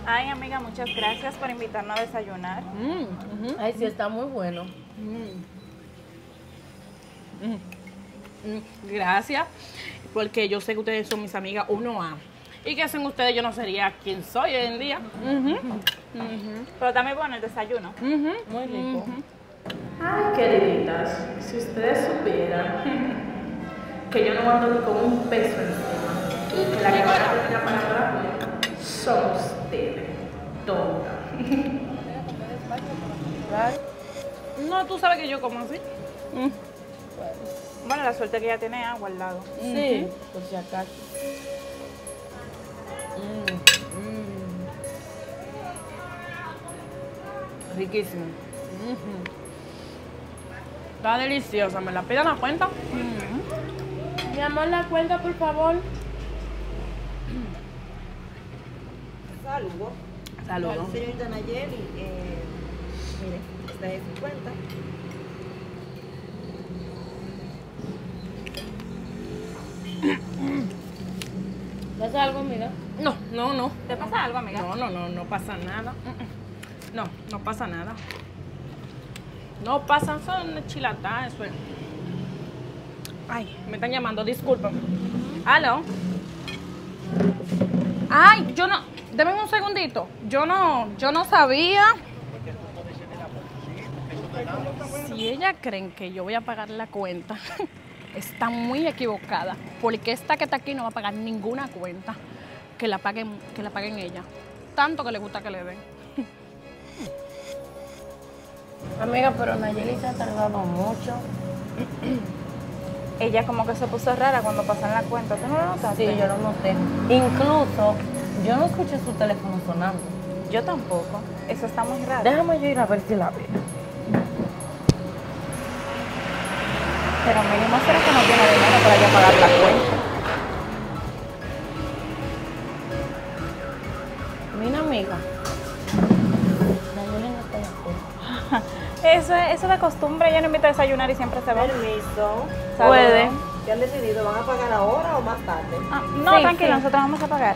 Ay, amiga, muchas gracias por invitarnos a desayunar. Ay, sí, está muy bueno. Gracias, porque yo sé que ustedes son mis amigas 1A. Y que sin ustedes yo no sería quien soy hoy en día. Pero también bueno el desayuno. Muy rico. Ay, queriditas, si ustedes supieran que yo no ando ni con un peso encima y que la que van a terminar pagando la cuenta son ustedes, tonta. No, tú sabes que yo como así. Bueno, la suerte que ella tiene agua al lado. Sí, por si acaso. Riquísimo. Está deliciosa, ¿me la piden la cuenta? Mi amor, la cuenta, por favor. Saludos. Saludos. Señorita Nayeli, mire, esta es su cuenta. ¿Pasa algo, amiga? No. ¿Te pasa algo, amiga? No pasa nada. No pasa nada. No pasa, son chilatadas, eso es. Ay, me están llamando, discúlpame. ¿Aló? Ay, yo no, deme un segundito. Yo no sabía. Si ella creen que yo voy a pagar la cuenta, está muy equivocada. Porque esta que está aquí no va a pagar ninguna cuenta. Que la paguen ella. Tanto que le gusta que le den. Amiga, pero Nayeli se ha tardado mucho. Ella como que se puso rara cuando pasan la cuenta. ¿Tú no lo notaste? Sí, yo lo noté. Incluso, yo no escuché su teléfono sonando. Yo tampoco. Eso está muy raro. Déjame yo ir a ver si la veo. Pero mínimo será que no tiene dinero para ya pagar la cuenta. Mira, amiga. Nayeli no está de acuerdo. Eso de costumbre, ella no invita a desayunar y siempre se va. Permiso. Puede. ¿Qué han decidido? ¿Van a pagar ahora o más tarde? No, Sí, tranquilo, sí. nosotros vamos a pagar.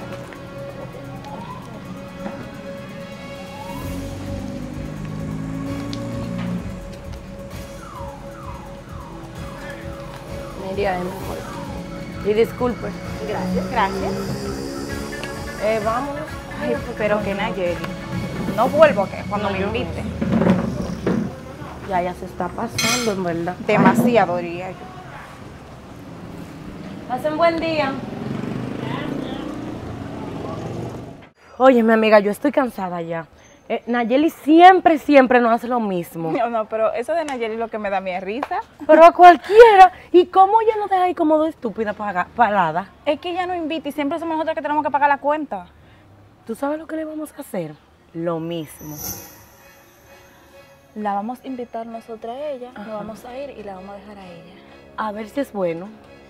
Mira, mi amor. Y disculpe. Gracias. Gracias. Vámonos. Ay, pero que Nayeli. No vuelvo que cuando me invite. Ya se está pasando, en verdad. Demasiado, diría yo. Pasen buen día. Oye, mi amiga, yo estoy cansada ya. Nayeli siempre nos hace lo mismo. No, pero eso de Nayeli lo que me da mi risa. Pero a cualquiera. ¿Y cómo ella nos deja ahí como dos estúpidas paradas? Es que ella no invita y siempre somos nosotros que tenemos que pagar la cuenta. ¿Tú sabes lo que le vamos a hacer? Lo mismo. La vamos a invitar nosotras a ella, nos vamos a ir y la vamos a dejar a ella. A ver si es bueno.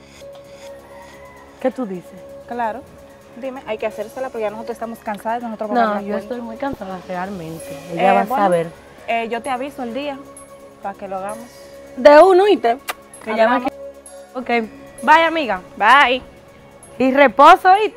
¿Qué tú dices? Claro. Dime, hay que hacérsela porque ya nosotros estamos cansadas, nosotros pagamos No, la yo cuenta. estoy muy cansada realmente. Ella va a bueno, saber. Yo te aviso el día para que lo hagamos. De uno, ¿oíste? Que ya me Hablamos. Ok. Bye, amiga. Bye. Y reposo, ¿oíste?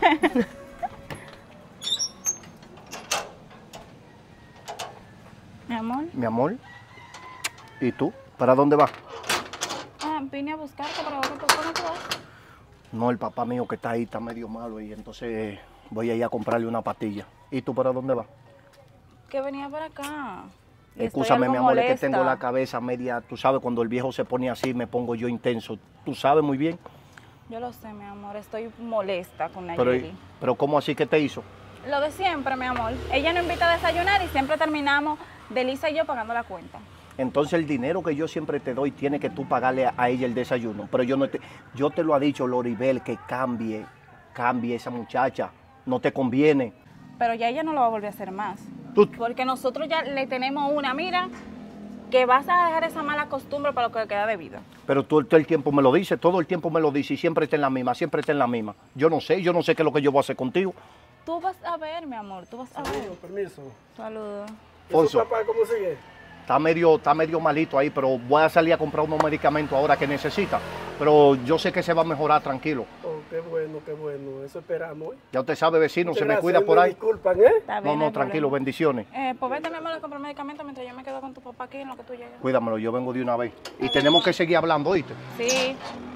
Mi amor. Mi amor, ¿y tú? ¿Para dónde vas? Vine a buscarte, pero ¿por qué no te vas? No, el papá mío que está ahí está medio malo y entonces voy a ir a comprarle una pastilla. ¿Y tú para dónde vas? Que venía para acá. Y estoy Escúchame, algo mi amor, es que molesta. tengo la cabeza media, tú sabes, cuando el viejo se pone así me pongo yo intenso. Tú sabes muy bien. Yo lo sé, mi amor, estoy molesta con Pero, Nayeli. pero ¿cómo así que te hizo? Lo de siempre, mi amor. Ella nos invita a desayunar y siempre terminamos Delisa y yo pagando la cuenta. Entonces el dinero que yo siempre te doy tiene que tú pagarle a ella el desayuno. Pero yo te lo ha dicho Loribel que cambie esa muchacha. No te conviene. Pero ya ella no lo va a volver a hacer más. Tú- Porque nosotros ya le tenemos una, mira, que vas a dejar esa mala costumbre para lo que queda de vida. Pero tú todo el tiempo me lo dices, todo el tiempo me lo dices y siempre está en la misma, siempre está en la misma. Yo no sé qué es lo que yo voy a hacer contigo. Tú vas a ver, mi amor, tú vas a ver. Permiso. Saludos. ¿Y su papá cómo sigue? está medio malito ahí, pero voy a salir a comprar unos medicamentos ahora que necesita. Pero yo sé que se va a mejorar, tranquilo. Oh, qué bueno, eso esperamos. Ya usted sabe, vecino, se me Gracias, cuida por me ahí. disculpan, Está bien, No, hay no, tranquilo, problema. bendiciones. Pues vete, mi amor, a comprar medicamentos mientras yo me quedo con tu papá aquí en lo que tú llegas. Cuídamelo, yo vengo de una vez. Y tenemos que seguir hablando, ¿oíste? Sí.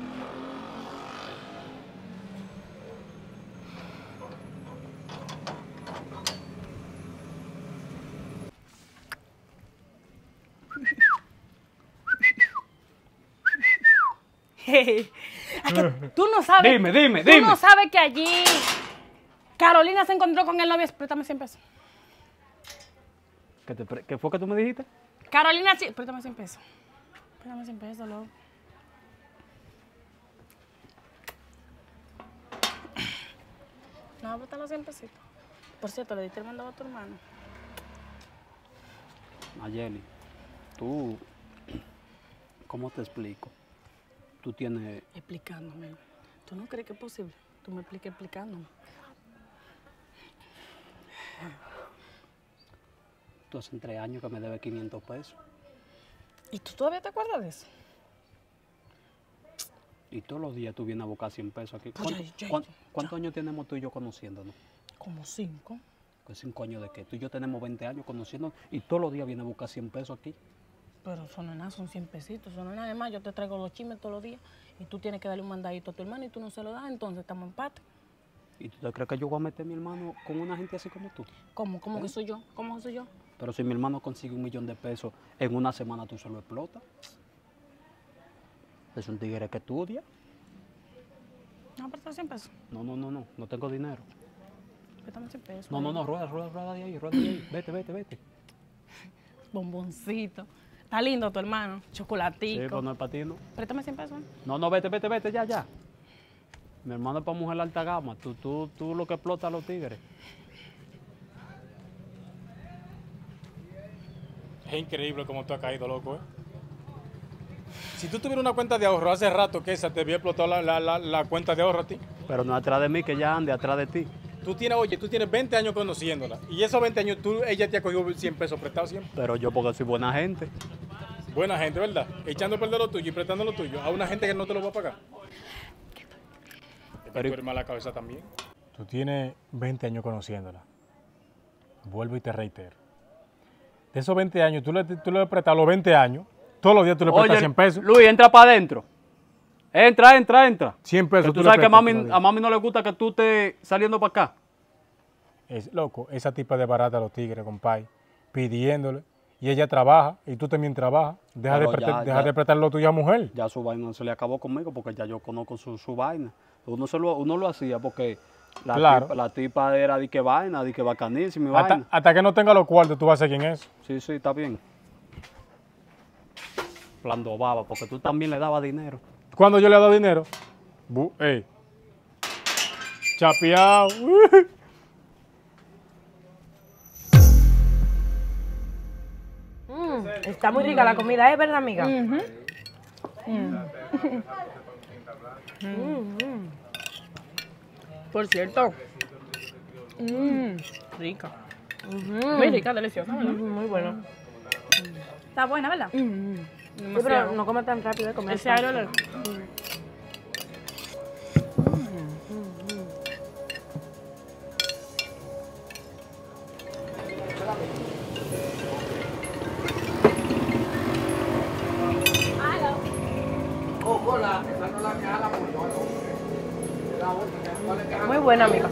Es que tú no sabes. Dime. Tú no sabes que allí Carolina se encontró con el novio. Préstame 100 pesos. ¿Qué fue que tú me dijiste? Carolina, sí. Préstame 100 pesos. Préstame 100 pesos, loco. No, préstame los 100 pesitos. Por cierto, le diste el mandado a tu hermano. Nayeli, tú, ¿cómo te explico? Tú tienes, Explicándome. ¿Tú no crees que es posible? Tú me expliques explicándome. tú hace 3 años que me debes 500 pesos. ¿Y tú todavía te acuerdas de eso? Y todos los días tú vienes a buscar 100 pesos aquí. Pues ¿Cuántos años tenemos tú y yo conociéndonos? Como 5. Pues 5 años de qué. Tú y yo tenemos 20 años conociéndonos y todos los días vienes a buscar 100 pesos aquí. Pero eso no es nada, son 100 pesitos. Eso no es nada. Además, yo te traigo los chismes todos los días y tú tienes que darle un mandadito a tu hermano y tú no se lo das, entonces estamos en empate. ¿Y tú te crees que yo voy a meter a mi hermano con una gente así como tú? ¿Cómo? ¿Cómo que soy yo? ¿Cómo que soy yo? Pero si mi hermano consigue 1 millón de pesos en una semana, tú se lo explotas. Es un tigre que estudia. No, préstame 100 pesos. No tengo dinero. Préstame 100 pesos. Rueda de ahí. Vete. Bomboncito. Está lindo tu hermano. Chocolatico. Sí, pero no es para ti, ¿no? Préstame 100 pesos. Vete, ya. Mi hermano es para mujer de alta gama. Tú lo que explotas a los tigres. Es increíble cómo tú has caído, loco, ¿eh? Si tú tuvieras una cuenta de ahorro hace rato que esa te había explotado la cuenta de ahorro a ti. Pero no atrás de mí, que ya ande atrás de ti. Tú tienes 20 años conociéndola. Y esos 20 años ella te ha cogido 100 pesos prestados siempre. Pero yo porque soy buena gente. Buena gente, ¿verdad? Echando a perder lo tuyo y prestando lo tuyo a una gente que no te lo va a pagar. Pero tú eres mala cabeza también. Tú tienes 20 años conociéndola. Vuelvo y te reitero. De esos 20 años, tú le has prestado los 20 años. Todos los días tú le prestas 100 pesos. Luis, entra para adentro. Entra. 100 pesos. Que tú sabes que a mami no le gusta que tú estés saliendo para acá. Es loco, esa tipa de barata a los tigres, compadre, pidiéndole. Y ella trabaja, y tú también trabajas. Deja de prestarle lo tuyo a mujer. Ya su vaina se le acabó conmigo porque ya yo conozco su vaina. Uno lo hacía porque la tipa era de que vaina, de que bacanísima y vaina. Hasta que no tenga los cuartos, tú vas a ser quien es. Sí, está bien. Plando baba, porque tú también le dabas dinero. Cuando yo le he dado dinero, chapeado. Está muy rica la comida, ¿es verdad, amiga? Por cierto. Rica. Muy rica, deliciosa, ¿verdad? Muy bueno. Está buena, ¿verdad? Sí, pero no come tan rápido, comer Ese tanto. aire Muy buena, amiga.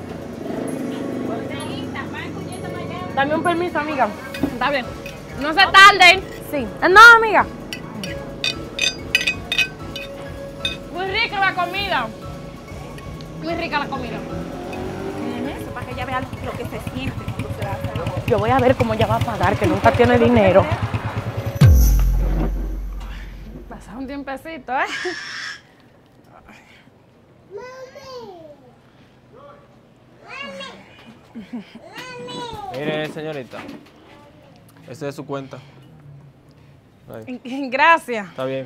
Dame un permiso, amiga. Está bien. No se tarden. Sí. No, amiga. Muy rica la comida. Muy rica la comida. Eso para que ella vea lo que se siente cuando se da. Yo voy a ver cómo ella va a pagar, que nunca tiene dinero. Pasa un tiempecito, ¿eh? Mire, señorita, esta es su cuenta. Ahí. Gracias. Está bien.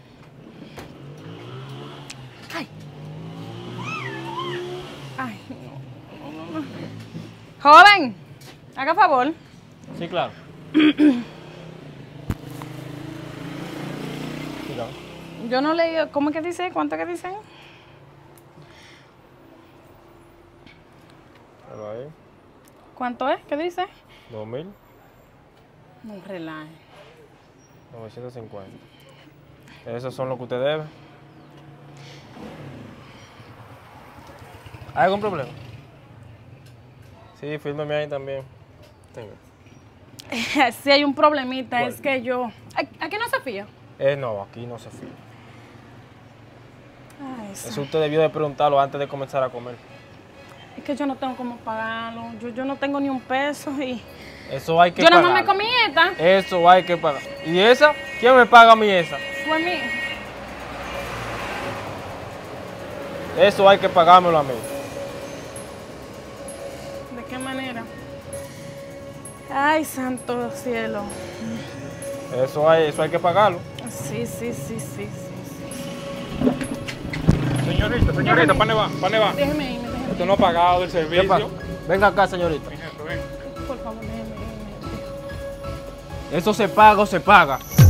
Ay, no. Joven, haga favor. Sí, claro. Yo no leí, ¿cómo es que dice? ¿Cuánto que dicen? Pero ahí, ¿Cuánto es? ¿Qué dice? 2000, No relaje. 950. Esos son los que usted debe. ¿Hay algún problema? Sí, fírmeme ahí también. Tenga. Sí hay un problemita, ¿Cuál? es que yo... ¿Aquí no se fía? No, aquí no se fía. Ay, Eso usted debió de preguntarlo antes de comenzar a comer. es que yo no tengo cómo pagarlo. Yo no tengo ni un peso y... Eso hay que Yo pagar. nada más me comí esta. Eso hay que pagar. ¿Y esa? ¿Quién me paga a mí esa? Fue mi... Eso hay que pagármelo a mí. ¿De qué manera? Ay, santo cielo. Eso hay que pagarlo. Sí. Señorita, ¿para dónde va? Déjeme irme. Usted no ha pagado el servicio. Venga acá, señorita. Por favor, déjeme. Eso se paga o se paga.